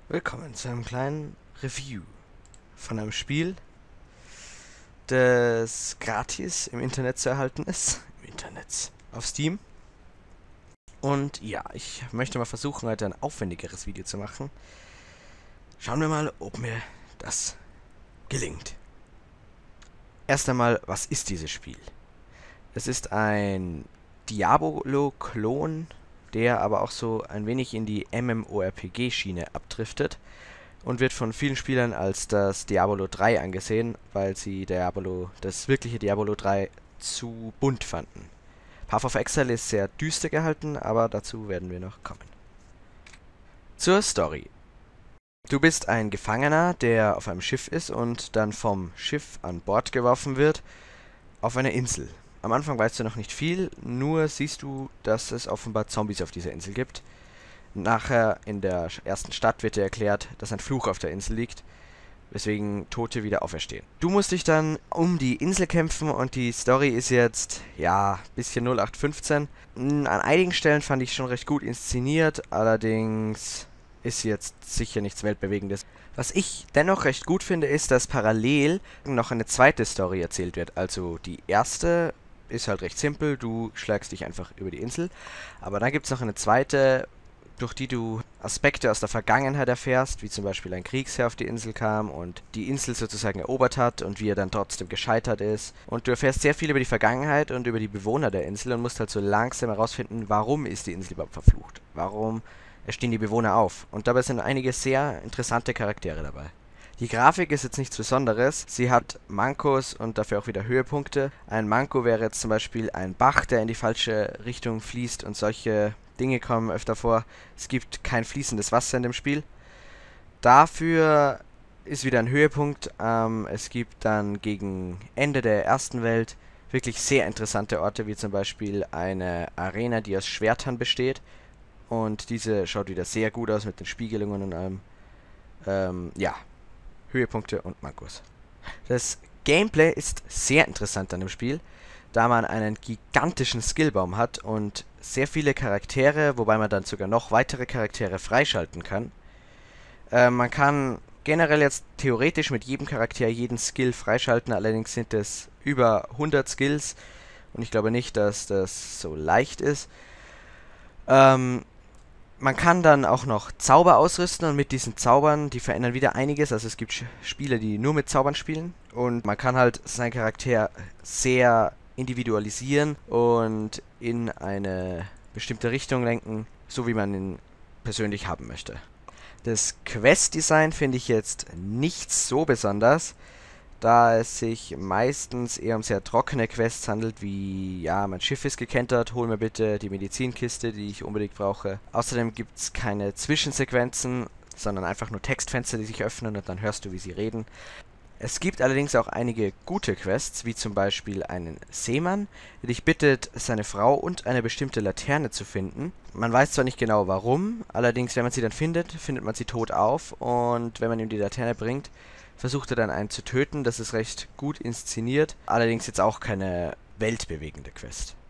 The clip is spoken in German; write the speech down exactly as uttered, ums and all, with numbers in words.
Willkommen zu einem kleinen Review von einem Spiel, das gratis im Internet zu erhalten ist. Im Internet. Auf Steam. Und ja, ich möchte mal versuchen, heute ein aufwendigeres Video zu machen. Schauen wir mal, ob mir das gelingt. Erst einmal, was ist dieses Spiel? Es ist ein Diablo-Klon, der aber auch so ein wenig in die MMORPG-Schiene abdriftet und wird von vielen Spielern als das Diablo drei angesehen, weil sie Diablo, das wirkliche Diablo drei zu bunt fanden. Path of Exile ist sehr düster gehalten, aber dazu werden wir noch kommen. Zur Story. Du bist ein Gefangener, der auf einem Schiff ist und dann vom Schiff an Bord geworfen wird auf eine Insel. Am Anfang weißt du noch nicht viel, nur siehst du, dass es offenbar Zombies auf dieser Insel gibt. Nachher in der ersten Stadt wird dir erklärt, dass ein Fluch auf der Insel liegt, weswegen Tote wieder auferstehen. Du musst dich dann um die Insel kämpfen und die Story ist jetzt, ja, bisschen null acht fünfzehn. An einigen Stellen fand ich schon recht gut inszeniert, allerdings ist jetzt sicher nichts Weltbewegendes. Was ich dennoch recht gut finde, ist, dass parallel noch eine zweite Story erzählt wird. Also die erste ist halt recht simpel, du schlägst dich einfach über die Insel. Aber dann gibt es noch eine zweite, durch die du Aspekte aus der Vergangenheit erfährst, wie zum Beispiel ein Kriegsherr auf die Insel kam und die Insel sozusagen erobert hat und wie er dann trotzdem gescheitert ist. Und du erfährst sehr viel über die Vergangenheit und über die Bewohner der Insel und musst halt so langsam herausfinden, warum ist die Insel überhaupt verflucht? Warum stehen die Bewohner auf? Und dabei sind einige sehr interessante Charaktere dabei. Die Grafik ist jetzt nichts Besonderes, sie hat Mankos und dafür auch wieder Höhepunkte. Ein Manko wäre jetzt zum Beispiel ein Bach, der in die falsche Richtung fließt und solche Dinge kommen öfter vor. Es gibt kein fließendes Wasser in dem Spiel. Dafür ist wieder ein Höhepunkt, ähm, es gibt dann gegen Ende der ersten Welt wirklich sehr interessante Orte, wie zum Beispiel eine Arena, die aus Schwertern besteht. Und diese schaut wieder sehr gut aus mit den Spiegelungen und allem. Ähm, ja. Höhepunkte und Mankos. Das Gameplay ist sehr interessant an dem Spiel, da man einen gigantischen Skillbaum hat und sehr viele Charaktere, wobei man dann sogar noch weitere Charaktere freischalten kann. Äh, man kann generell jetzt theoretisch mit jedem Charakter jeden Skill freischalten, allerdings sind es über hundert Skills und ich glaube nicht, dass das so leicht ist. Ähm, Man kann dann auch noch Zauber ausrüsten und mit diesen Zaubern, die verändern wieder einiges. Also es gibt Sch Spiele, die nur mit Zaubern spielen. Und man kann halt seinen Charakter sehr individualisieren und in eine bestimmte Richtung lenken, so wie man ihn persönlich haben möchte. Das Quest-Design finde ich jetzt nicht so besonders, da es sich meistens eher um sehr trockene Quests handelt, wie, ja, mein Schiff ist gekentert, hol mir bitte die Medizinkiste, die ich unbedingt brauche. Außerdem gibt es keine Zwischensequenzen, sondern einfach nur Textfenster, die sich öffnen und dann hörst du, wie sie reden. Es gibt allerdings auch einige gute Quests, wie zum Beispiel einen Seemann, der dich bittet, seine Frau und eine bestimmte Laterne zu finden. Man weiß zwar nicht genau warum, allerdings wenn man sie dann findet, findet man sie tot auf und wenn man ihm die Laterne bringt, versucht er dann einen zu töten. Das ist recht gut inszeniert, allerdings jetzt auch keine weltbewegende Quest.